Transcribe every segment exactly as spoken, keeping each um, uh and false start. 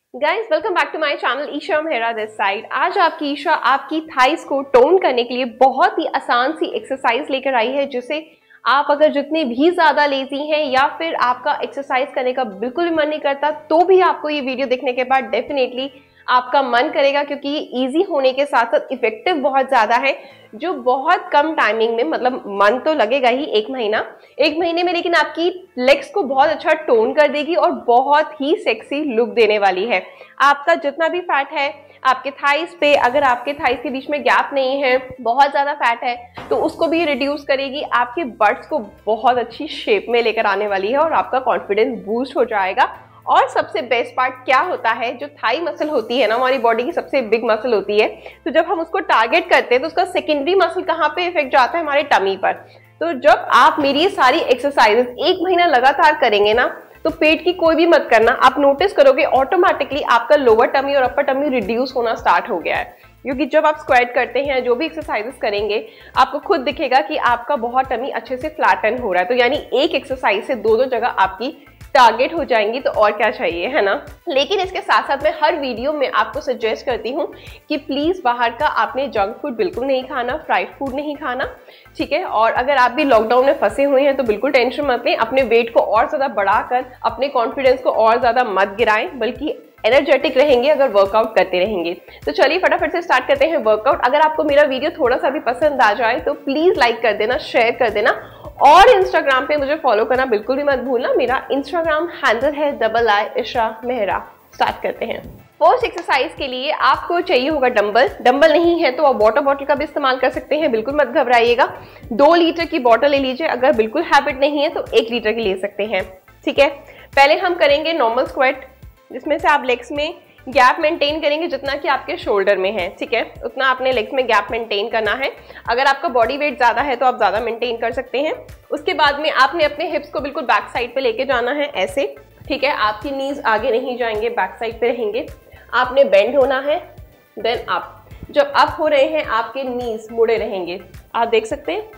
Guys welcome back to my channel Isha Mehra this side. आज आपकी ईशा आपकी थाइस को टोन करने के लिए बहुत ही आसान सी एक्सरसाइज लेकर आई है, जिसे आप अगर जितने भी ज्यादा लेजी हैं या फिर आपका एक्सरसाइज करने का बिल्कुल भी मन नहीं करता, तो भी आपको ये वीडियो देखने के बाद डेफिनेटली आपका मन करेगा, क्योंकि ये इजी होने के साथ साथ इफेक्टिव बहुत ज्यादा है, जो बहुत कम टाइमिंग में, मतलब मन तो लगेगा ही एक महीना एक महीने में, लेकिन आपकी लेग्स को बहुत अच्छा टोन कर देगी और बहुत ही सेक्सी लुक देने वाली है। आपका जितना भी फैट है आपके थाइस पे, अगर आपके थाइस के बीच में गैप नहीं है, बहुत ज्यादा फैट है, तो उसको भी रिड्यूस करेगी। आपके बट्स को बहुत अच्छी शेप में लेकर आने वाली है और आपका कॉन्फिडेंस बूस्ट हो जाएगा। और सबसे बेस्ट पार्ट क्या होता है, जो थाई मसल होती है ना, हमारी बॉडी की सबसे बिग मसल होती है, तो जब हम उसको टारगेट करते हैं तो उसका सेकेंडरी मसल कहाँ पे इफेक्ट जाता है, हमारे टमी पर। तो जब आप मेरी ये सारी एक्सरसाइजेस एक महीना लगातार करेंगे ना, तो पेट की कोई भी मत करना, आप नोटिस करोगे ऑटोमेटिकली आपका लोअर टमी और अपर टमी रिड्यूस होना स्टार्ट हो गया है। क्योंकि जब आप स्क्वाट करते हैं, जो भी एक्सरसाइजेस करेंगे, आपको खुद दिखेगा कि आपका बहुत टमी अच्छे से फ्लैटन हो रहा है। तो यानी एक एक्सरसाइज से दोनों जगह आपकी टारगेट हो जाएंगी, तो और क्या चाहिए, है ना। लेकिन इसके साथ साथ मैं हर वीडियो में आपको सजेस्ट करती हूँ कि प्लीज बाहर का आपने जंक फूड बिल्कुल नहीं खाना, फ्राइड फूड नहीं खाना, ठीक है। और अगर आप भी लॉकडाउन में फंसे हुए हैं तो बिल्कुल टेंशन मत लें, अपने वेट को और ज्यादा बढ़ाकर अपने कॉन्फिडेंस को और ज्यादा मत गिराएं, बल्कि एनर्जेटिक रहेंगे अगर वर्कआउट करते रहेंगे। तो चलिए फटाफट से स्टार्ट करते हैं वर्कआउट। अगर आपको मेरा वीडियो थोड़ा सा भी पसंद आ जाए तो प्लीज लाइक कर देना, शेयर कर देना, और इंस्टाग्राम पे मुझे फॉलो करना बिल्कुल भी मत भूलना। मेरा इंस्टाग्राम हैंडल है double I Isha Mehra. Start करते हैं। फर्स्ट एक्सरसाइज के लिए आपको चाहिए होगा डंबल। डंबल नहीं है तो आप वाटर बॉटल का भी इस्तेमाल कर सकते हैं, बिल्कुल मत घबराइएगा। दो लीटर की बॉटल ले लीजिए, अगर बिल्कुल हैबिट नहीं है तो एक लीटर की ले सकते हैं, ठीक है। पहले हम करेंगे नॉर्मल स्क्वाट, जिसमें से आप लेग्स में गैप मेंटेन करेंगे जितना कि आपके शोल्डर में है, ठीक है, उतना आपने लेग्स में गैप मेंटेन करना है। अगर आपका बॉडी वेट ज्यादा है तो आप ज्यादा मेंटेन कर सकते हैं। उसके बाद में आपने अपने हिप्स को बिल्कुल बैक साइड पे लेके जाना है, ऐसे, ठीक है। आपकी नीज आगे नहीं जाएंगे, बैक साइड पे रहेंगे। आपने बेंड होना है, देन अप। जब अप हो रहे हैं आपके नीज मुड़े रहेंगे, आप देख सकते हैं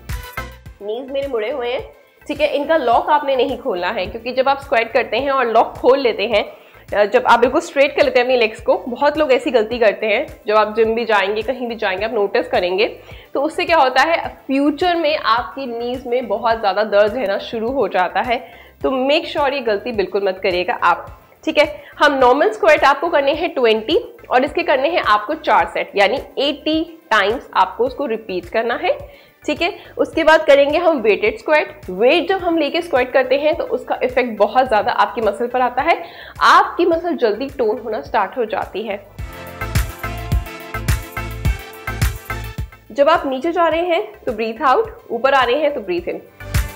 नीज मेरे मुड़े हुए हैं, ठीक है। इनका लॉक आपने नहीं खोलना है, क्योंकि जब आप स्क्वाट करते हैं और लॉक खोल लेते हैं, जब आप बिल्कुल स्ट्रेट कर लेते हैं अपनी लेग्स को, बहुत लोग ऐसी गलती करते हैं, जब आप जिम भी जाएंगे, कहीं भी जाएंगे, आप नोटिस करेंगे, तो उससे क्या होता है, फ्यूचर में आपकी नीज में बहुत ज़्यादा दर्द रहना शुरू हो जाता है। तो मेक श्योर ये गलती बिल्कुल मत करिएगा आप, ठीक है। हम नॉर्मल स्क्वाट आपको करने हैं ट्वेंटी, और इसके करने हैं आपको चार सेट, यानी एटी टाइम्स आपको उसको रिपीट करना है, ठीक है। उसके बाद करेंगे हम वेटेड स्क्वाट। वेट जब हम लेके स्क्वाट करते हैं तो उसका इफेक्ट बहुत ज्यादा आपकी मसल पर आता है, आपकी मसल जल्दी टोन होना स्टार्ट हो जाती है। जब आप नीचे जा रहे हैं तो ब्रीथ आउट, ऊपर आ रहे हैं तो ब्रीथ इन।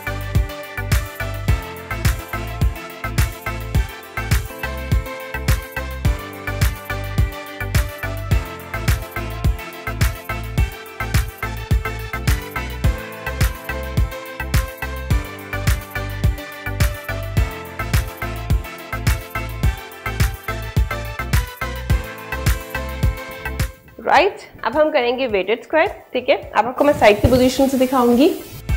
Right right? अब हम करेंगे वेटेड स्क्वाट, ठीक है। अब आपको मैं साइड की पोजीशन से दिखाऊंगी।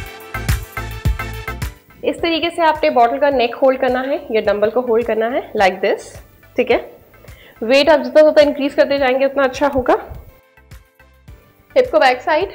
इस तरीके से आपने बॉटल का नेक होल्ड करना है या डंबल को होल्ड करना है, लाइक दिस, ठीक है। वेट आप जितना ज्यादा इंक्रीज करते जाएंगे उतना अच्छा होगा। हिप को बैक साइड,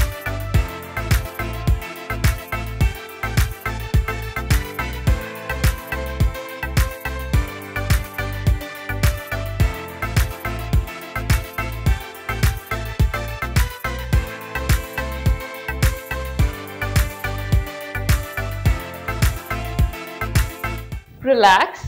रिलैक्स।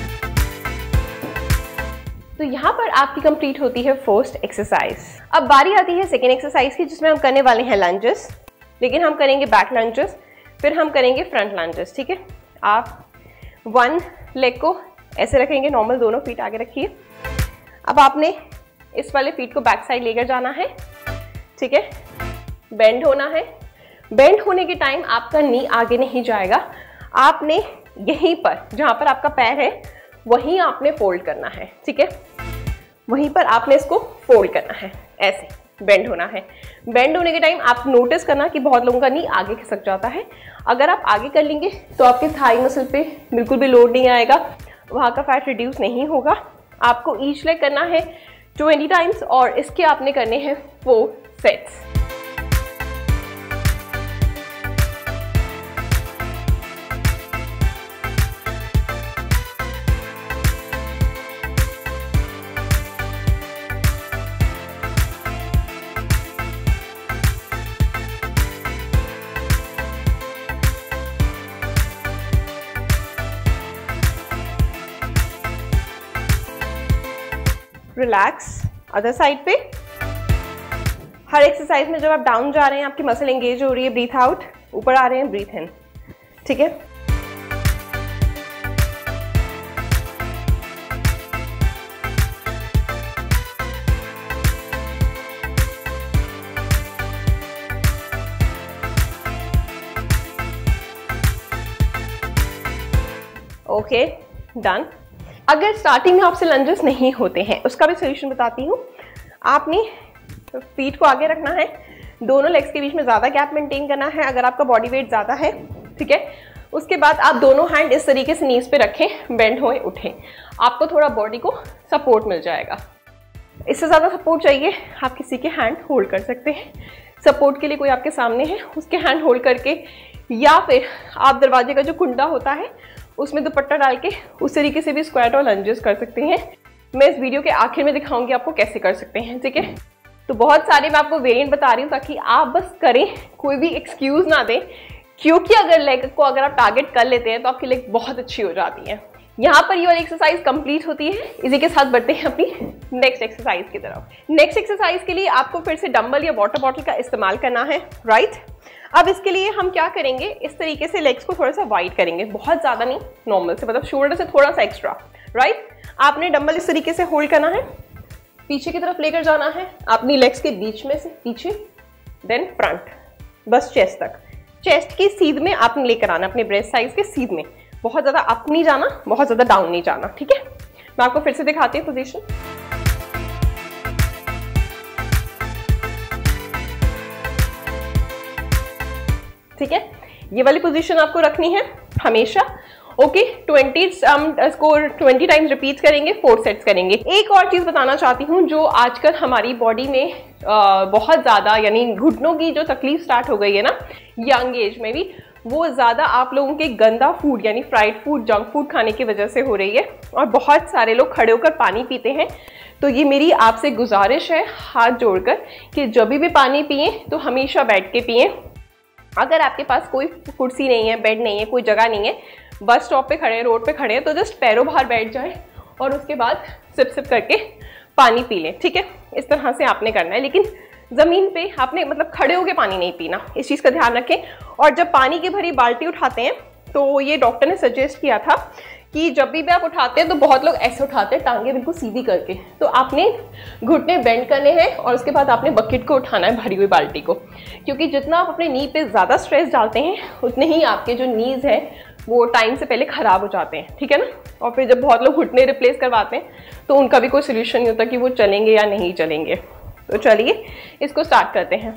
तो यहां पर आपकी कंप्लीट होती है फर्स्ट एक्सरसाइज। अब बारी आती है सेकेंड एक्सरसाइज की, जिसमें हम करने वाले हैं लंजेस, लेकिन हम करेंगे बैक लंजेस, फिर हम करेंगे फ्रंट लंजेस, ठीक है। आप वन लेग को ऐसे रखेंगे, नॉर्मल दोनों फीट आगे रखिए। अब आपने इस वाले फीट को बैक साइड लेकर जाना है, ठीक है। बेंड होना है। बेंड होने के टाइम आपका नी आगे नहीं जाएगा, आपने यहीं पर जहां पर आपका पैर है वहीं आपने फोल्ड करना है, ठीक है। वहीं पर आपने इसको फोल्ड करना है, ऐसे बेंड होना है। बेंड होने के टाइम आप नोटिस करना कि बहुत लोगों का नी आगे खिसक जाता है। अगर आप आगे कर लेंगे तो आपके थाई मसल पे बिल्कुल भी लोड नहीं आएगा, वहां का फैट रिड्यूस नहीं होगा, आपको ईच लेग करना है ट्वेंटी टाइम्स और इसके आपने करने हैं four sets. Relax other side पे। हर एक्सरसाइज में जब आप डाउन जा रहे हैं आपकी मसल एंगेज हो रही है, ब्रीथ आउट, ऊपर आ रहे हैं ब्रीथ इन, ठीक है। Okay done. अगर स्टार्टिंग में आपसे लंजेस नहीं होते हैं उसका भी सोल्यूशन बताती हूँ। आपने फीट को आगे रखना है, दोनों लेग्स के बीच में ज़्यादा गैप मेंटेन करना है अगर आपका बॉडी वेट ज़्यादा है, ठीक है। उसके बाद आप दोनों हैंड इस तरीके से नीज पे रखें, बेंड होए उठें, आपको थोड़ा बॉडी को सपोर्ट मिल जाएगा। इससे ज़्यादा सपोर्ट चाहिए आप किसी के हैंड होल्ड कर सकते हैं। सपोर्ट के लिए कोई आपके सामने है उसके हैंड होल्ड करके, या फिर आप दरवाजे का जो कुंडा होता है उसमें दुपट्टा डाल के उस तरीके से भी स्क्वाट और लंजेस कर सकते हैं। मैं इस वीडियो के आखिर में दिखाऊंगी आपको कैसे कर सकते हैं, ठीक है। तो बहुत सारे मैं आपको वेरिएंट बता रही हूँ ताकि आप बस करें, कोई भी एक्सक्यूज ना दें, क्योंकि अगर लेग को अगर आप टारगेट कर लेते हैं तो आपकी लेग बहुत अच्छी हो जाती है। यहाँ पर ये वाली एक्सरसाइज कंप्लीट होती है। इसी के साथ बढ़ते हैं अपनी नेक्स्ट एक्सरसाइज की तरफ। नेक्स्ट एक्सरसाइज के लिए आपको फिर से डंबल या वाटर बॉटल का इस्तेमाल करना है, राइट। अब इसके लिए हम क्या करेंगे, इस तरीके से लेग्स को थोड़ा सा वाइड करेंगे, बहुत ज़्यादा नहीं, नॉर्मल से, मतलब शोल्डर से थोड़ा सा एक्स्ट्रा, राइट। आपने डंबल इस तरीके से होल्ड करना है, पीछे की तरफ लेकर जाना है अपनी लेग्स के बीच में से पीछे, देन फ्रंट, बस चेस्ट तक। चेस्ट की सीध में आपने लेकर आना, अपने ब्रेस्ट साइज के सीध में, बहुत ज़्यादा अप नहीं जाना, बहुत ज़्यादा डाउन नहीं जाना, ठीक है। मैं आपको फिर से दिखाती हूँ पोजीशन। ठीक है, ये वाली पोजीशन आपको रखनी है हमेशा। ओके, ट्वेंटी इसको ट्वेंटी टाइम्स रिपीट करेंगे, फोर सेट्स करेंगे। एक और चीज़ बताना चाहती हूँ जो आजकल हमारी बॉडी में आ, बहुत ज़्यादा, यानी घुटनों की जो तकलीफ स्टार्ट हो गई है ना यंग एज में भी, वो ज़्यादा आप लोगों के गंदा फूड यानी फ्राइड फूड, जंक फूड खाने की वजह से हो रही है। और बहुत सारे लोग खड़े होकर पानी पीते हैं। तो ये मेरी आपसे गुजारिश है हाथ जोड़कर कि जब भी पानी पिए तो हमेशा बैठ के पिए। अगर आपके पास कोई कुर्सी नहीं है, बेड नहीं है, कोई जगह नहीं है, बस स्टॉप पे खड़े हैं, रोड पे खड़े हैं, तो जस्ट पैरों बाहर बैठ जाए और उसके बाद सिप सिप करके पानी पी लें, ठीक है। इस तरह से आपने करना है, लेकिन ज़मीन पे आपने मतलब खड़े होके पानी नहीं पीना, इस चीज़ का ध्यान रखें। और जब पानी की भरी बाल्टी उठाते हैं तो ये डॉक्टर ने सजेस्ट किया था कि जब भी आप उठाते हैं तो बहुत लोग ऐसे उठाते हैं टांगे बिल्कुल सीधी करके, तो आपने घुटने बेंड करने हैं और उसके बाद आपने बकेट को उठाना है, भरी हुई बाल्टी को, क्योंकि जितना आप अपने नी पे ज़्यादा स्ट्रेस डालते हैं उतने ही आपके जो नीज़ हैं वो टाइम से पहले ख़राब हो जाते हैं, ठीक है ना। और फिर जब बहुत लोग घुटने रिप्लेस करवाते हैं तो उनका भी कोई सोल्यूशन नहीं होता कि वो चलेंगे या नहीं चलेंगे। तो चलिए इसको स्टार्ट करते हैं।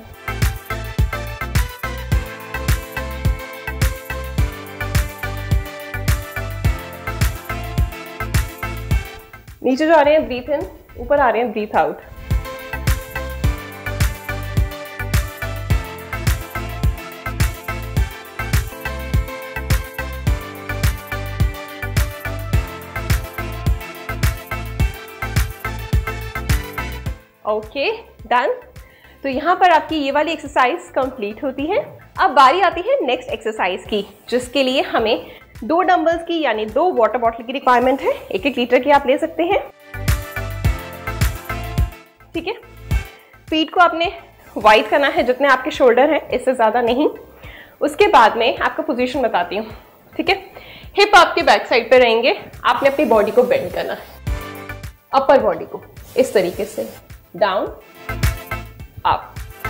नीचे जा रहे हैं ब्रीथ इन, ऊपर आ रहे हैं ब्रीथ आउट। Okay done. तो यहाँ पर आपकी ये वाली एक्सरसाइज कंप्लीट होती है। अब बारी आती है नेक्स्ट एक्सरसाइज की, जिसके लिए हमें दो डंबल्स की यानी दो वाटर बॉटल की रिक्वायरमेंट है। एक एक लीटर की आप ले सकते हैं, ठीक है। फीट को आपने वाइड करना है जितने आपके शोल्डर हैं, इससे ज़्यादा नहीं। उसके बाद में आपको पोजीशन बताती हूँ, ठीक है। हिप आपके बैक साइड पे रहेंगे, आपने अपनी बॉडी को बेंड करना है, अपर बॉडी को इस तरीके से, डाउन अप।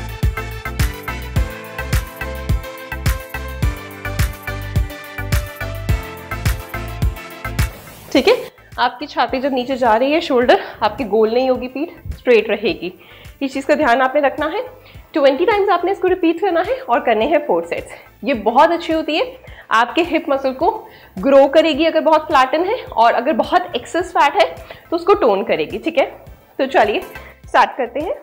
ठीक है, आपकी छाती जब नीचे जा रही है, शोल्डर आपकी गोल नहीं होगी, पीठ स्ट्रेट रहेगी। इस चीज़ का ध्यान आपने रखना है। ट्वेंटी टाइम्स आपने इसको रिपीट करना है और करने हैं फोर सेट्स। ये बहुत अच्छी होती है, आपके हिप मसल को ग्रो करेगी अगर बहुत फ्लैटन है, और अगर बहुत एक्सेस फैट है तो उसको टोन करेगी। ठीक है, तो चलिए स्टार्ट करते हैं।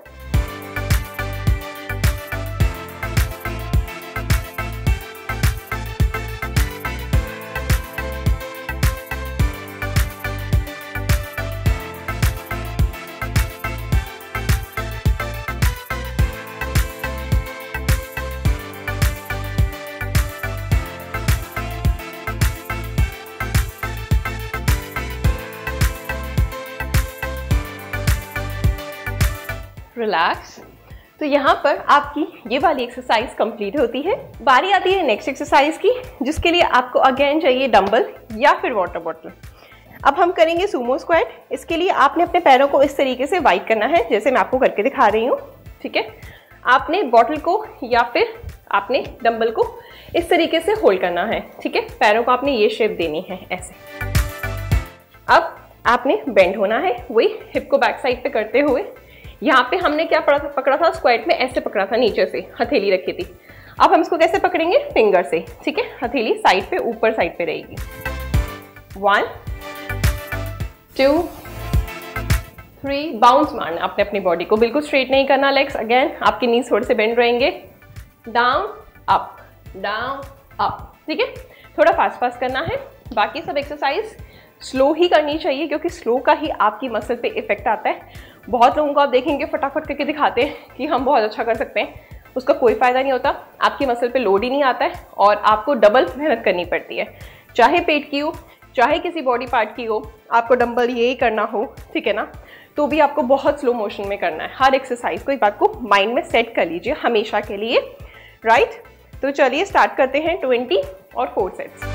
रिलैक्स। तो यहाँ पर आपकी ये वाली एक्सरसाइज कंप्लीट होती है। बारी आती है नेक्स्ट एक्सरसाइज की, जिसके लिए आपको अगेन चाहिए डंबल या फिर वाटर बॉटल। अब हम करेंगे सूमो स्क्वाट। इसके लिए आपने अपने पैरों को इस तरीके से वाइड करना है, जैसे मैं आपको करके दिखा रही हूँ। ठीक है, आपने बॉटल को या फिर आपने डंबल को इस तरीके से होल्ड करना है। ठीक है, पैरों को आपने ये शेप देनी है ऐसे। अब आपने बेंड होना है, वही हिप को बैक साइड पे करते हुए। यहाँ पे हमने क्या पकड़ा था स्क्वाट में, ऐसे पकड़ा था, नीचे से हथेली रखी थी। अब हम इसको कैसे पकड़ेंगे, फिंगर से। ठीक है, हथेली साइड पे ऊपर साइड पे रहेगी। वन टू थ्री, बाउंस मारना अपने अपनी बॉडी को, बिल्कुल स्ट्रेट नहीं करना लेग्स। अगेन आपके नीज थोड़े से बेंड रहेंगे। Down up down up. ठीक है, थोड़ा फास्ट फास्ट करना है। बाकी सब एक्सरसाइज स्लो ही करनी चाहिए, क्योंकि स्लो का ही आपकी मसल पे इफेक्ट आता है। बहुत लोगों को आप देखेंगे फटाफट करके दिखाते हैं कि हम बहुत अच्छा कर सकते हैं, उसका कोई फ़ायदा नहीं होता। आपकी मसल पे लोड ही नहीं आता है और आपको डबल मेहनत करनी पड़ती है, चाहे पेट की हो चाहे किसी बॉडी पार्ट की हो। आपको डंबल यही करना हो, ठीक है ना, तो भी आपको बहुत स्लो मोशन में करना है हर एक्सरसाइज को। एक बात को माइंड में सेट कर लीजिए हमेशा के लिए, राइट। तो चलिए स्टार्ट करते हैं ट्वेंटी और फोर सेट्स।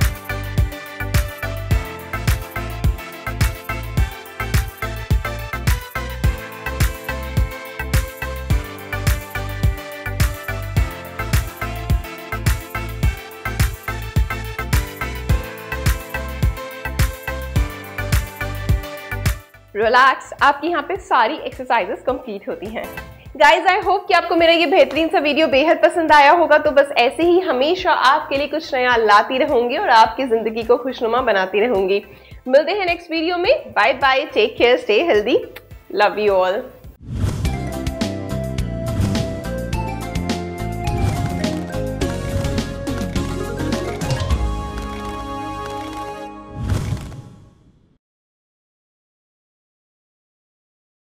रिलैक्स। आपकी यहाँ पे सारी एक्सरसाइजेस कंप्लीट होती हैं। गाइज आई होप कि आपको मेरा ये बेहतरीन सा वीडियो बेहद पसंद आया होगा। तो बस ऐसे ही हमेशा आपके लिए कुछ नया लाती रहूंगी और आपकी जिंदगी को खुशनुमा बनाती रहूंगी। मिलते हैं नेक्स्ट वीडियो में। Bye bye, take care, stay healthy, love you all.